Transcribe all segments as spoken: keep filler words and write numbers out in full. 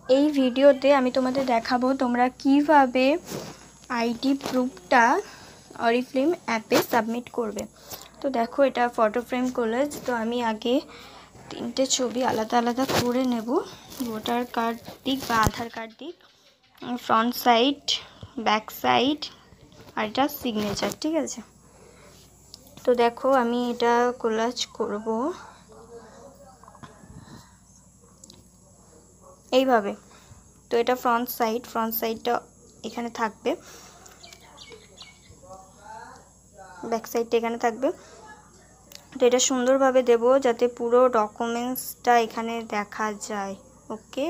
এই ভিডিওতে আমি তোমাদের দেখাবো তোমরা কিভাবে আইডি প্রুফটা অরিফ্লেম অ্যাপে সাবমিট করবে। তো দেখো এটা ফটো ফ্রেম কলেজ। তো আমি আগে তিনটে ছবি আলাদা আলাদা করে নেব, ভোটার কার্ড দিক বা আধার কার্ড দিক, ফ্রন্ট সাইড, ব্যাক সাইড, আর এটা সিগনেচার। ঠিক আছে, তো দেখো আমি এটা কোলাজ করব এইভাবে। তো এটা ফ্রন্ট সাইড, ফ্রন্ট সাইডটা এখানে থাকবে, ব্যাক সাইডটা এখানে থাকবে। তো এটা সুন্দরভাবে দেব যাতে পুরো ডকুমেন্টসটা এখানে দেখা যায়। ওকে,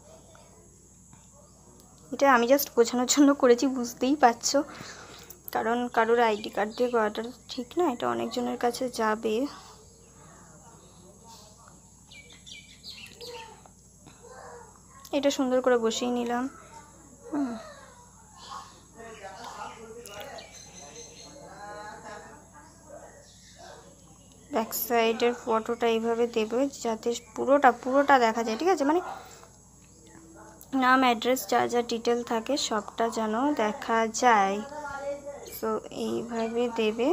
এটা আমি জাস্ট বোঝানোর জন্য করেছি, বুঝতেই পারছো, কারণ কারোর আইডি কার্ড দিয়ে করাটা ঠিক না, এটা অনেকজনের কাছে যাবে। এটা সুন্দর করে বসিয়ে নিলাম। হুম, ব্যাক সাইডের ফটোটা এইভাবে দেবে যাতে পুরোটা পুরোটা দেখা যায়। ঠিক আছে, মানে নাম, অ্যাড্রেস, যা যা ডিটেল থাকে সবটা যেন দেখা যায়। তো এইভাবে দেবে।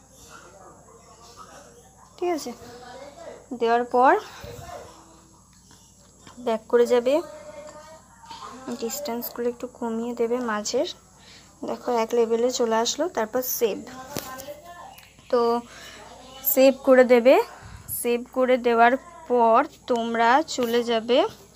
ঠিক আছে, দেওয়ার পর ব্যাক করে যাবে, ডিস্টেন্সগুলো একটু কমিয়ে দেবে মাঝের, দেখো এক লেভেলে চলে আসলো। তারপর সেভ, তো সেভ করে দেবে। সেভ করে দেওয়ার পর তোমরা চলে যাবে